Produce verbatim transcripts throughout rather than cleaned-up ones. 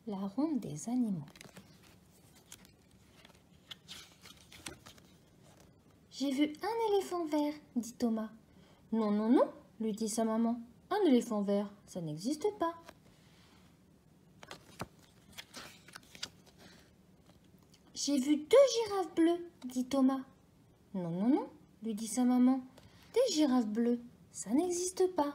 la ronde des animaux. J'ai vu un éléphant vert, dit Thomas. Non, non, non, lui dit sa maman. Un éléphant vert, ça n'existe pas. J'ai vu deux girafes bleues, dit Thomas. Non, non, non, lui dit sa maman. Des girafes bleues, ça n'existe pas.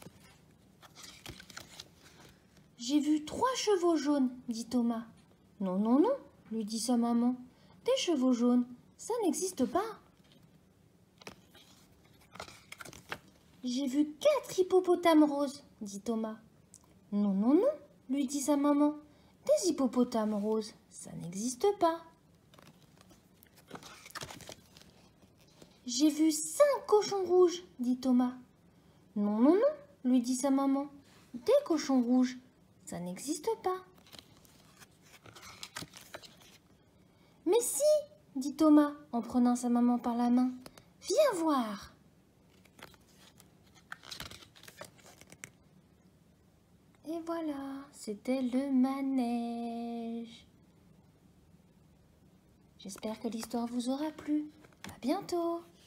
J'ai vu trois chevaux jaunes, dit Thomas. Non, non, non, lui dit sa maman. Des chevaux jaunes, ça n'existe pas. J'ai vu quatre hippopotames roses, dit Thomas. Non, non, non, lui dit sa maman. Des hippopotames roses, ça n'existe pas. J'ai vu cinq cochons rouges, dit Thomas. Non, non, non, lui dit sa maman. Des cochons rouges, ça n'existe pas. Mais si, dit Thomas en prenant sa maman par la main. Viens voir. Et voilà, c'était le manège. J'espère que l'histoire vous aura plu. À bientôt.